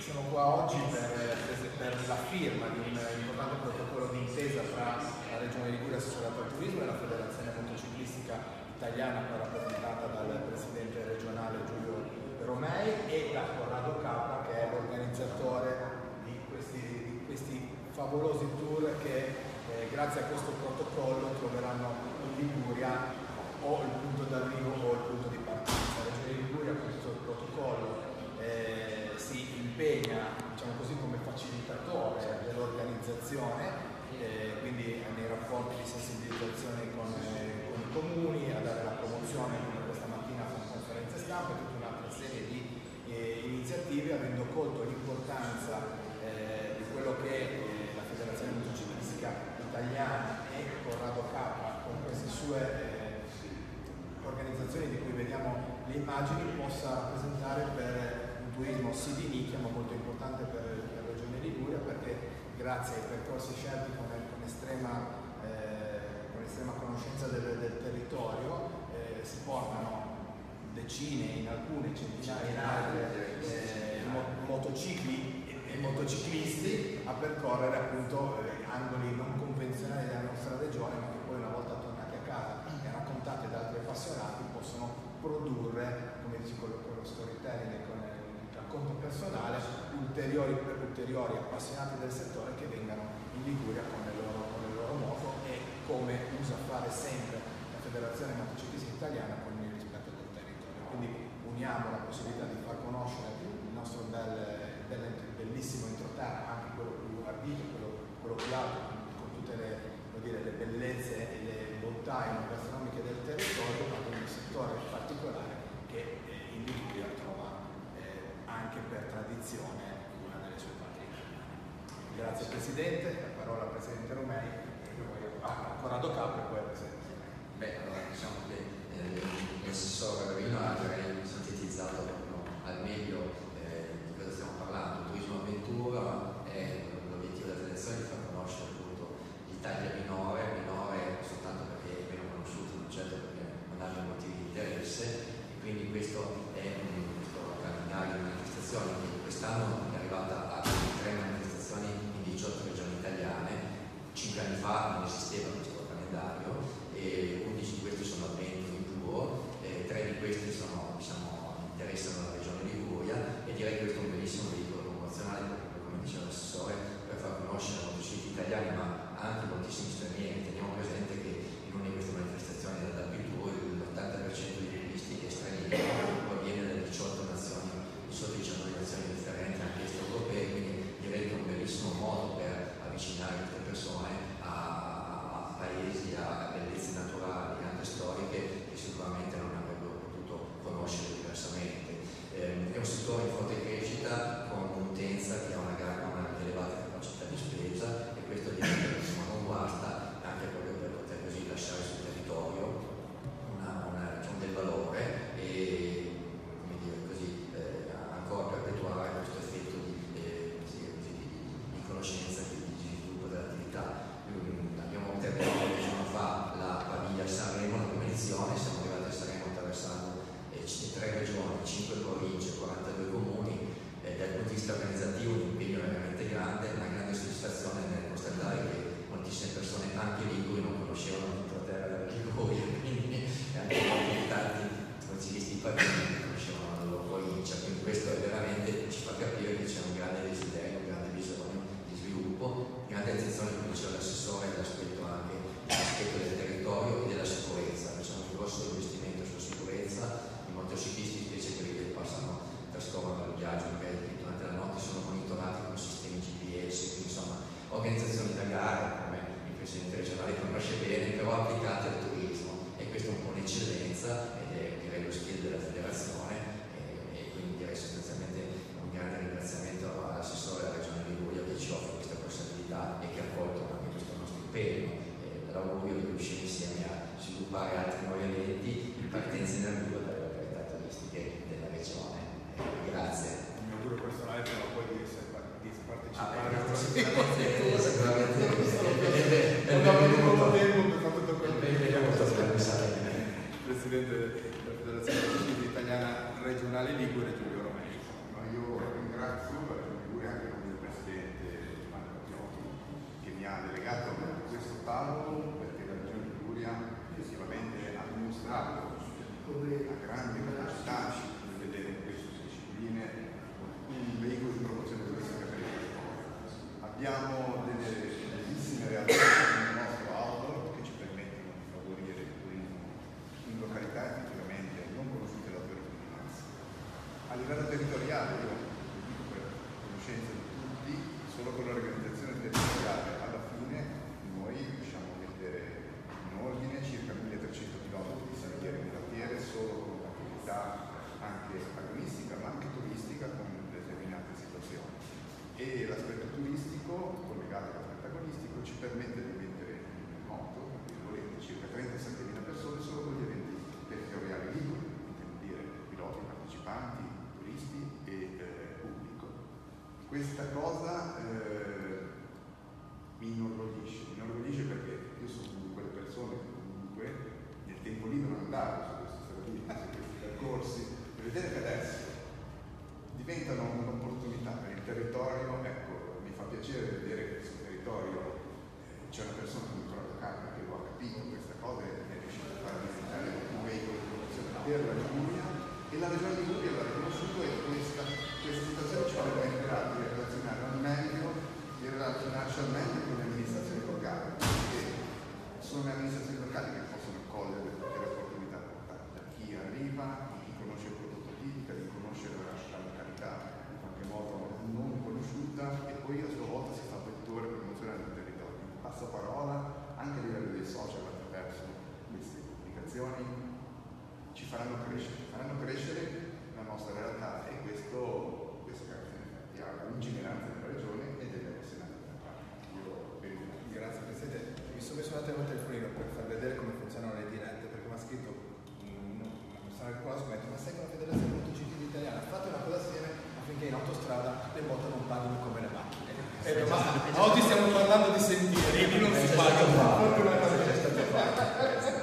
Siamo qua oggi per la firma di un importante protocollo d'intesa tra la Regione Liguria associata al turismo e la Federazione Motociclistica Italiana, rappresentata dal presidente regionale Giulio Romei, e da Corrado Capra, che è l'organizzatore di questi favolosi tour che grazie a questo protocollo troveranno in Liguria o il punto d'arrivo o il punto di partenza. La Regione Liguria con questo protocollo si impegna, diciamo così, come facilitatore dell'organizzazione, quindi nei rapporti di sensibilizzazione con i comuni, a dare la promozione, come questa mattina con conferenze stampa e tutta un'altra serie di iniziative, avendo colto l'importanza di quello che la Federazione Motociclistica Italiana e Corrado Capra, con queste sue organizzazioni di cui vediamo le immagini, possa rappresentare per un turismo sì di nicchia ma molto importante per la Regione Liguria, perché grazie ai percorsi scelti con estrema conoscenza del territorio si portano decine, in alcune centinaia in altre motocicli e motociclisti a percorrere appunto angoli non convenzionali della nostra regione, ma che poi, una volta tornati a casa e raccontati da altri appassionati, possono produrre, come dici, con lo storytelling e con il racconto personale, ulteriori appassionati del settore che vengano in Liguria con le loro moto, e come usa fare sempre la Federazione Motociclistica Italiana, con il rispetto del territorio. Quindi uniamo la possibilità di far conoscere il nostro bellissimo entroterra, anche quello più ardito, quello più alto, con tutte le bellezze e le bontà enogastronomiche del territorio, ma con un settore particolare che in Liguria trova anche per tradizione una delle sue patrie. Grazie Presidente, la parola al Presidente Romei, e poi a Corrado Capra e poi al Presidente. Allora diciamo che l'assessore Ravino ha sintetizzato al meglio di cosa stiamo parlando. Il turismo avventura è l'obiettivo della federazione, di far conoscere appunto l'Italia minore soltanto perché è meno conosciuta, non certo perché non hanno motivi di interesse, e quindi questo è questo calendario di manifestazioni che quest'anno è arrivata a 3 manifestazioni in 18 regioni italiane. 5 anni fa non esisteva questo calendario e 11 di questi sono avventi in duro, 3 di questi interessano la regione Liguria, e direi che questo è un bellissimo veicolo promozionale, perché, come diceva l'assessore, per far conoscere i motociclisti italiani ma anche moltissimi stranieri. Teniamo presente che in una di queste manifestazioni della Tour l'80% dei turisti è straniero, proviene da 18 nazioni, sotto 19 nazioni differenti, anche est-europee, quindi direi che è un bellissimo modo per avvicinare queste persone a paesi, a bellezze naturali, anche storiche, che sicuramente non avrebbero potuto conoscere diversamente. È un settore in forte crescita, con un'utenza che ha una elevata capacità di spesa, e questo diventa, non guasta, anche proprio per poter così lasciare sul territorio del valore e, come dire così, ancora perpetuare questo effetto di conoscenza e di sviluppo dell'attività. Abbiamo terminato qualche giorno fa la Pavia-Sanremo, la prima edizione, siamo arrivati a Sanremo attraversando 3 regioni, 5 province, 42 comuni. Dal punto di vista organizzativo l'impegno è veramente grande, una grande soddisfazione nel constatare che moltissime persone, anche liguri, non conoscevano l'entroterra della Liguria, quindi anche tanti consiglieri partiti conoscevano la loro provincia, quindi questo veramente ci fa capire che c'è un grande desiderio, un grande bisogno di sviluppo, grande attenzione, come diceva l'assessore, all'aspetto del territorio e della sicurezza. C'è un grosso investimento sulla sicurezza. I motociclisti, specie quelli che trascorrono il viaggio magari durante la notte, sono monitorati con sistemi GPS, quindi insomma organizzazioni da gare, come il Presidente regionale conosce bene, però applicate al turismo, e questo è un po' un'eccellenza ed è, direi, lo skill della federazione, e quindi direi sostanzialmente un grande ringraziamento all'assessore della Regione Liguria che ci offre questa possibilità e che ha accolto anche questo nostro impegno. L'augurio di riuscire insieme a sviluppare altri nuovi eventi in partenza in arrivo dalle località turistiche della regione. Grazie. Il mio augurio personale però poi di partecipare a questo sicuramente Presidente della Federazione Motociclistica Italiana Regionale Liguria, Giulio Romei. Io ringrazio abbiamo delle bellissime realtà nel nostro outdoor che ci permettono di favorire il turismo in località effettivamente non conosciute davvero più di massa. A livello territoriale, io lo dico per conoscenza di tutti, solo con l'organizzazione territoriale alla fine noi riusciamo a mettere in ordine circa 1300 km di sentieri e quartiere solo con un'attività anche agonistica ma anche turistica con determinate situazioni. E l'aspetto turistico collegato all'aspetto agonistico ci permette di mettere in moto, tra virgolette, circa 37.000 persone solo con gli eventi territoriali liguri, intendo dire piloti, partecipanti, turisti e pubblico. Questa cosa mi inorgoglisce perché io sono di quelle persone che comunque nel tempo libero andavo su questi stradini, su questi percorsi, e vedere che adesso diventano un'opportunità per il territorio. Ecco, mi fa piacere vedere che sul territorio c'è una persona come Corrado Carta che lo ha capito questa cosa e è riuscito a far diventare un veicolo di promozione per la Liguria, e la regione Liguria l'ha riconosciuto, e questa situazione ci permetterà di relazionare al meglio, di relazionarci al meglio con le amministrazioni locali, perché sono le amministrazioni locali che possono cogliere tutte le opportunità portate da chi arriva, di chi conosce il prodotto tipico, di conoscere la località in qualche modo non conosciuta, e poi a sua volta si fa vettore promozionale del territorio. Il passaparola anche a livello dei social attraverso queste pubblicazioni ci faranno crescere la nostra realtà, e questo grazie in effetti alla lungimiranza della regione e delle Senato della parte. Grazie Presidente. Mi sono messo un attimo il telefonino per far vedere come funzionano le dirette, perché mi ha scritto una persona che conosco, mi ha detto: ma sai che la Federazione MotoGP italiana fate una cosa assieme affinché in autostrada le moto non paghino come le macchine. Ma oggi stiamo parlando di sentieri, non si paga.